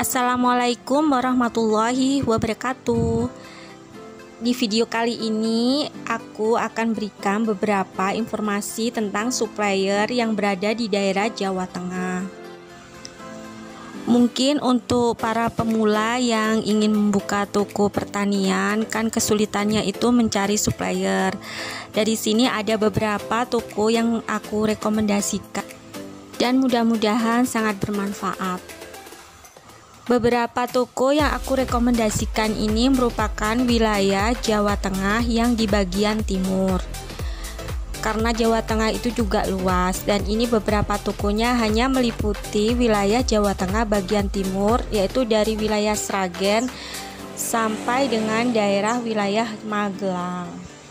Assalamualaikum warahmatullahi wabarakatuh. Di video kali ini aku akan berikan beberapa informasi tentang supplier yang berada di daerah Jawa Tengah. Mungkin untuk para pemula yang ingin membuka toko pertanian, kan kesulitannya itu mencari supplier. Dari sini ada beberapa toko yang aku rekomendasikan dan mudah-mudahan sangat bermanfaat. Beberapa toko yang aku rekomendasikan ini merupakan wilayah Jawa Tengah yang di bagian timur. Karena Jawa Tengah itu juga luas, dan ini beberapa tokonya hanya meliputi wilayah Jawa Tengah bagian timur, yaitu dari wilayah Sragen sampai dengan daerah wilayah Magelang.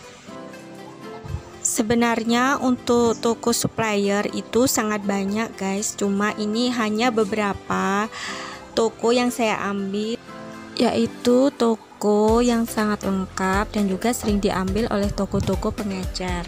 Sebenarnya untuk toko supplier itu sangat banyak guys, cuma ini hanya beberapa toko yang saya ambil, yaitu toko yang sangat lengkap dan juga sering diambil oleh toko-toko pengecer.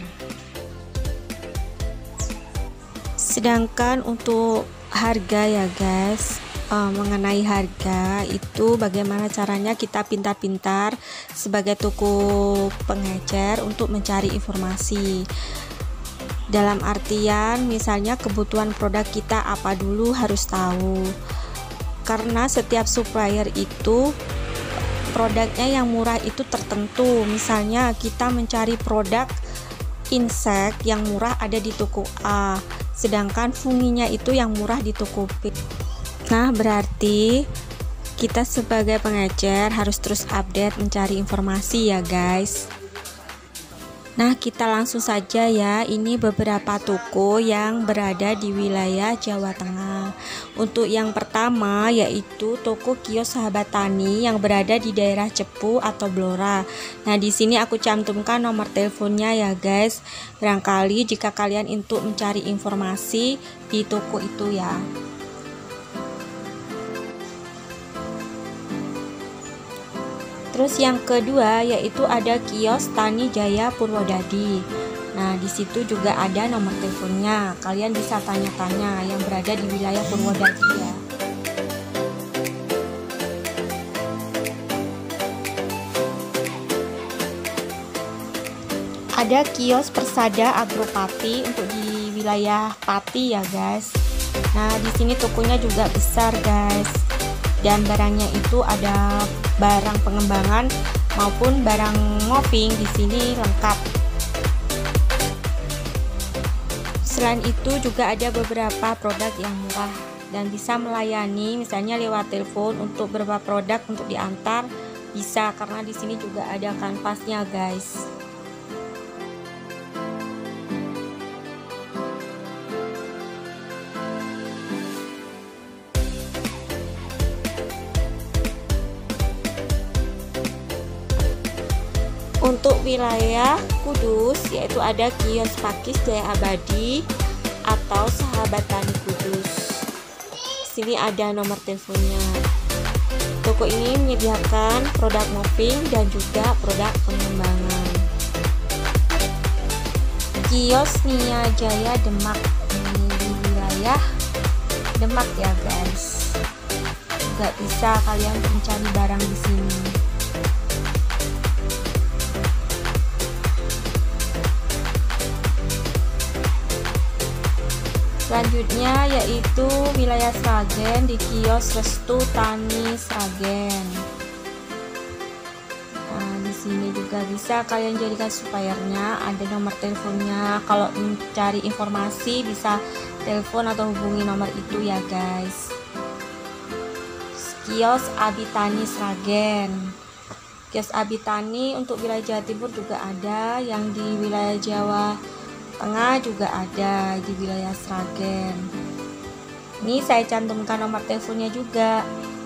Sedangkan untuk harga ya guys, mengenai harga itu bagaimana caranya kita pintar-pintar sebagai toko pengecer untuk mencari informasi. Dalam artian misalnya kebutuhan produk kita apa dulu harus tahu. Karena setiap supplier itu produknya yang murah itu tertentu. Misalnya kita mencari produk insek yang murah ada di toko A, sedangkan funginya itu yang murah di toko B. Nah, berarti kita sebagai pengecer harus terus update mencari informasi ya guys. Nah, kita langsung saja ya. Ini beberapa toko yang berada di wilayah Jawa Tengah. Untuk yang pertama yaitu toko kios Sahabat Tani yang berada di daerah Cepu atau Blora. Nah, di sini aku cantumkan nomor teleponnya ya guys. Barangkali jika kalian untuk mencari informasi di toko itu ya. Terus yang kedua yaitu ada kios Tani Jaya Purwodadi. Nah, di situ juga ada nomor teleponnya. Kalian bisa tanya-tanya yang berada di wilayah Purwodadi ya. Ada kios Persada Agropati untuk di wilayah Pati ya guys. Nah, di sini tokonya juga besar guys. Dan barangnya itu ada barang pengembangan maupun barang mopping, di sini lengkap. Selain itu juga ada beberapa produk yang murah dan bisa melayani, misalnya lewat telepon untuk beberapa produk untuk diantar bisa, karena di sini juga ada kanvasnya guys. Untuk wilayah Kudus yaitu ada kios Pakis Jaya Abadi atau Sahabat Tani Kudus. Sini ada nomor teleponnya. Toko ini menyediakan produk mopping dan juga produk pengembangan. Kios Nia Jaya Demak, ini di wilayah Demak ya guys. Juga bisa kalian mencari barang di sini. Selanjutnya yaitu wilayah Sragen di kios Restu Tani Sragen. Nah, di sini juga bisa kalian jadikan suppliernya, ada nomor teleponnya. Kalau mencari informasi bisa telepon atau hubungi nomor itu ya guys. Kios Abitani Sragen. Kios Abitani untuk wilayah Jawa Timur juga ada, yang di wilayah Jawa Tengah juga ada di wilayah Sragen. Ini saya cantumkan nomor teleponnya juga.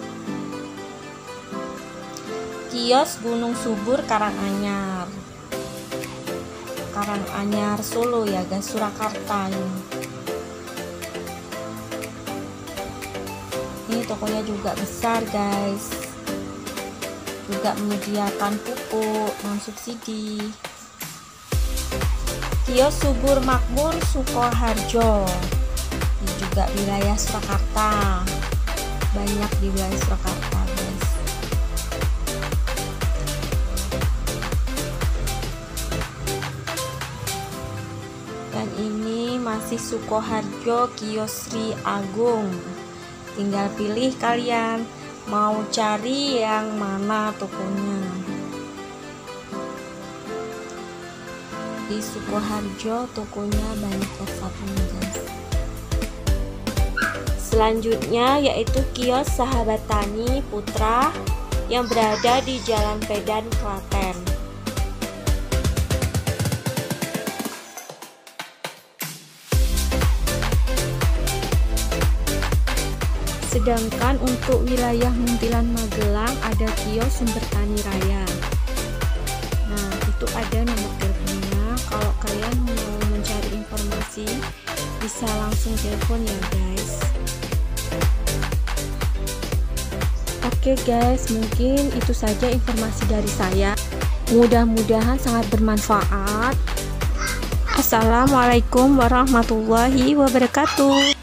Kios Gunung Subur Karanganyar. Karanganyar Solo ya guys, Surakarta ini. Ini tokonya juga besar guys. Juga menyediakan pupuk non subsidi. Kios Subur Makmur Sukoharjo, ini juga wilayah Surakarta, banyak di di wilayah Surakarta, guys. Dan ini masih Sukoharjo Kios Sri Agung. Tinggal pilih kalian mau cari yang mana tokonya. Di Sukoharjo tokonya banyak WhatsApp-nya, guys. Selanjutnya yaitu kios Sahabat Tani Putra yang berada di Jalan Pedan, Klaten. Sedangkan untuk wilayah Muntilan Magelang ada kios Sumber Tani Raya. Nah, itu ada nomor teleponnya. Kalau kalian mau mencari informasi bisa langsung telepon ya, guys. Oke guys, mungkin itu saja informasi dari saya. Mudah-mudahan sangat bermanfaat. Assalamualaikum warahmatullahi wabarakatuh.